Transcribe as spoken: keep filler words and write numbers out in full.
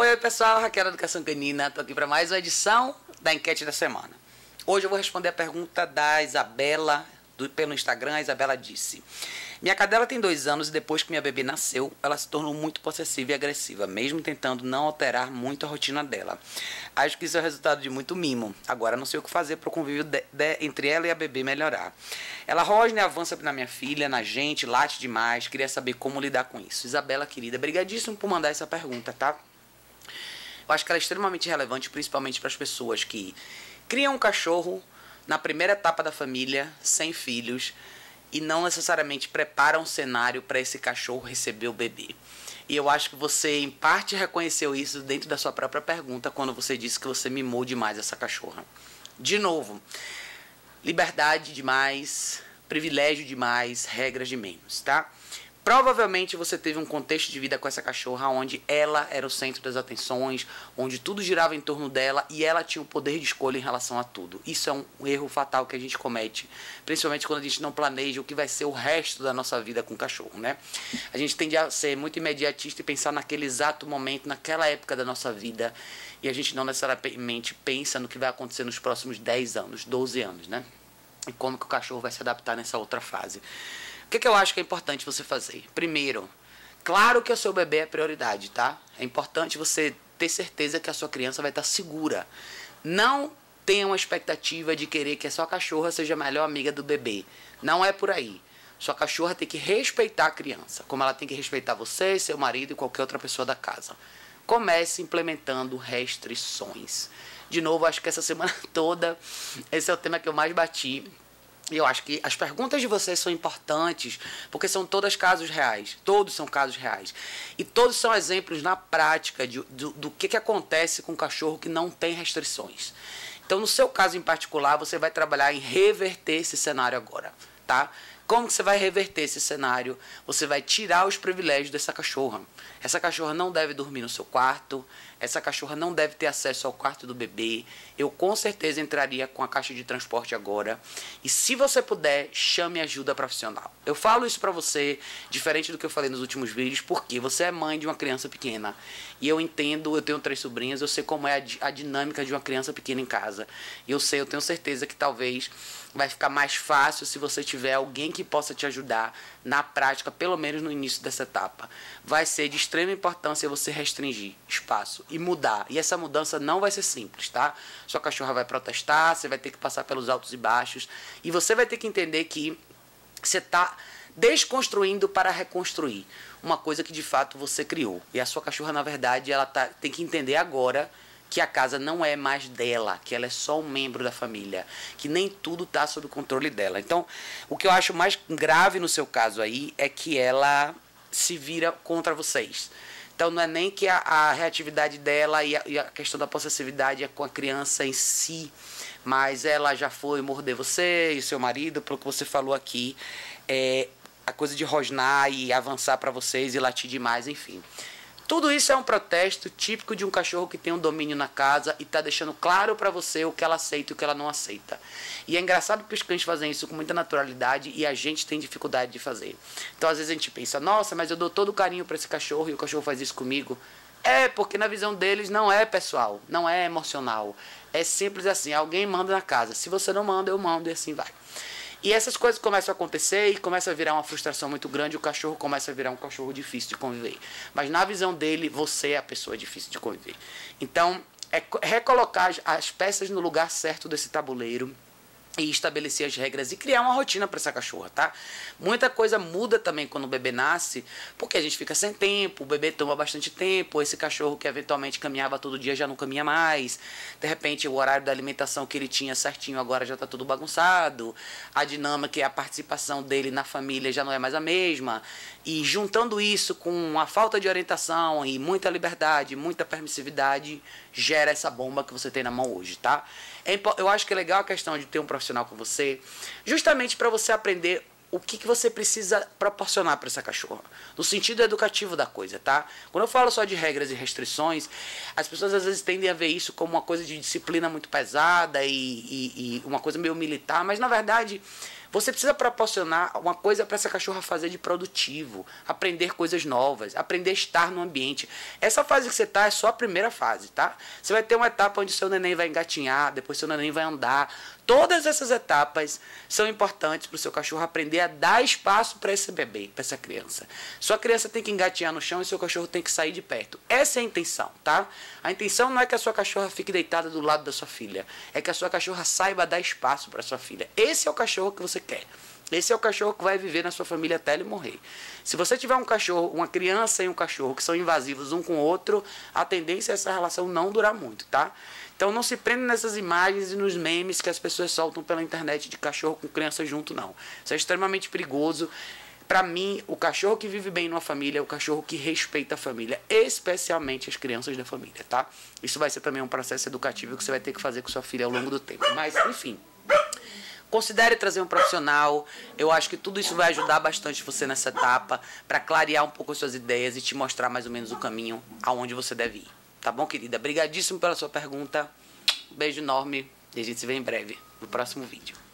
Oi, oi pessoal, Raquel da Educação Canina, tô aqui para mais uma edição da enquete da semana. Hoje eu vou responder a pergunta da Isabela, do, pelo Instagram. A Isabela disse: minha cadela tem dois anos e depois que minha bebê nasceu, ela se tornou muito possessiva e agressiva, mesmo tentando não alterar muito a rotina dela. Acho que isso é o resultado de muito mimo. Agora não sei o que fazer para o convívio de, de, entre ela e a bebê melhorar. Ela rosna e avança na minha filha, na gente, late demais. Queria saber como lidar com isso. Isabela, querida, brigadíssimo por mandar essa pergunta, tá? Eu acho que ela é extremamente relevante, principalmente para as pessoas que criam um cachorro na primeira etapa da família, sem filhos, e não necessariamente preparam um cenário para esse cachorro receber o bebê. E eu acho que você, em parte, reconheceu isso dentro da sua própria pergunta, quando você disse que você mimou demais essa cachorra. De novo, liberdade demais, privilégio demais, regras de menos, tá? Provavelmente você teve um contexto de vida com essa cachorra onde ela era o centro das atenções, onde tudo girava em torno dela e ela tinha o poder de escolha em relação a tudo. Isso é um erro fatal que a gente comete, principalmente quando a gente não planeja o que vai ser o resto da nossa vida com o cachorro, né? A gente tende a ser muito imediatista e pensar naquele exato momento, naquela época da nossa vida, e a gente não necessariamente pensa no que vai acontecer nos próximos dez anos, doze anos, né? E como que o cachorro vai se adaptar nessa outra fase. O que, que eu acho que é importante você fazer? Primeiro, claro que o seu bebê é prioridade, tá? É importante você ter certeza que a sua criança vai estar segura. Não tenha uma expectativa de querer que a sua cachorra seja a melhor amiga do bebê. Não é por aí. Sua cachorra tem que respeitar a criança, como ela tem que respeitar você, seu marido e qualquer outra pessoa da casa. Comece implementando restrições. De novo, acho que essa semana toda, esse é o tema que eu mais bati. E eu acho que as perguntas de vocês são importantes, porque são todas casos reais. Todos são casos reais. E todos são exemplos na prática de, do, do que, que acontece com um cachorro que não tem restrições. Então, no seu caso em particular, você vai trabalhar em reverter esse cenário agora, tá? Como que você vai reverter esse cenário? Você vai tirar os privilégios dessa cachorra. Essa cachorra não deve dormir no seu quarto. Essa cachorra não deve ter acesso ao quarto do bebê. Eu com certeza entraria com a caixa de transporte agora. E se você puder, chame ajuda profissional. Eu falo isso pra você, diferente do que eu falei nos últimos vídeos, porque você é mãe de uma criança pequena. E eu entendo, eu tenho três sobrinhas, eu sei como é a, a dinâmica de uma criança pequena em casa. E eu sei, eu tenho certeza que talvez vai ficar mais fácil se você tiver alguém que possa te ajudar na prática, pelo menos no início dessa etapa. Vai ser de extrema importância você restringir espaço e mudar. E essa mudança não vai ser simples, tá? Sua cachorra vai protestar, você vai ter que passar pelos altos e baixos. E você vai ter que entender que você está desconstruindo para reconstruir uma coisa que de fato você criou. E a sua cachorra, na verdade, ela tá, tem que entender agora que a casa não é mais dela, que ela é só um membro da família, que nem tudo está sob o controle dela. Então, o que eu acho mais grave no seu caso aí é que ela se vira contra vocês. Então, não é nem que a, a reatividade dela e a, e a questão da possessividade é com a criança em si, mas ela já foi morder você e seu marido, pelo que você falou aqui, é, a coisa de rosnar e avançar para vocês e latir demais, enfim. Tudo isso é um protesto típico de um cachorro que tem um domínio na casa e está deixando claro para você o que ela aceita e o que ela não aceita. E é engraçado que os cães fazem isso com muita naturalidade e a gente tem dificuldade de fazer. Então, às vezes a gente pensa, nossa, mas eu dou todo o carinho para esse cachorro e o cachorro faz isso comigo. É, porque na visão deles não é pessoal, não é emocional. É simples assim, alguém manda na casa. Se você não manda, eu mando e assim vai. E essas coisas começam a acontecer e começa a virar uma frustração muito grande, o cachorro começa a virar um cachorro difícil de conviver. Mas na visão dele, você é a pessoa difícil de conviver. Então, é recolocar as peças no lugar certo desse tabuleiro e estabelecer as regras e criar uma rotina para essa cachorra, tá? Muita coisa muda também quando o bebê nasce, porque a gente fica sem tempo, o bebê toma bastante tempo, esse cachorro que eventualmente caminhava todo dia já não caminha mais, de repente o horário da alimentação que ele tinha certinho agora já está tudo bagunçado, a dinâmica e a participação dele na família já não é mais a mesma, e juntando isso com a falta de orientação e muita liberdade, muita permissividade, gera essa bomba que você tem na mão hoje, tá? Eu acho que é legal a questão de ter um profissional com você, justamente para você aprender o que, que você precisa proporcionar para essa cachorra, no sentido educativo da coisa, tá? Quando eu falo só de regras e restrições, as pessoas às vezes tendem a ver isso como uma coisa de disciplina muito pesada e, e, e uma coisa meio militar, mas na verdade Você precisa proporcionar uma coisa para essa cachorra fazer de produtivo, aprender coisas novas, aprender a estar no ambiente. Essa fase que você está é só a primeira fase, tá? Você vai ter uma etapa onde seu neném vai engatinhar, depois seu neném vai andar. Todas essas etapas são importantes para o seu cachorro aprender a dar espaço para esse bebê, para essa criança. Sua criança tem que engatinhar no chão e seu cachorro tem que sair de perto. Essa é a intenção, tá? A intenção não é que a sua cachorra fique deitada do lado da sua filha. É que a sua cachorra saiba dar espaço para sua filha. Esse é o cachorro que você quer. Esse é o cachorro que vai viver na sua família até ele morrer. Se você tiver um cachorro, uma criança e um cachorro que são invasivos um com o outro, a tendência é essa relação não durar muito, tá? Então não se prenda nessas imagens e nos memes que as pessoas soltam pela internet de cachorro com criança junto, não. Isso é extremamente perigoso. Para mim, o cachorro que vive bem numa família é o cachorro que respeita a família, especialmente as crianças da família, tá? Isso vai ser também um processo educativo que você vai ter que fazer com sua filha ao longo do tempo. Mas, enfim, considere trazer um profissional. Eu acho que tudo isso vai ajudar bastante você nessa etapa para clarear um pouco as suas ideias e te mostrar mais ou menos o caminho aonde você deve ir. Tá bom, querida? Obrigadíssimo pela sua pergunta. Um beijo enorme e a gente se vê em breve no próximo vídeo.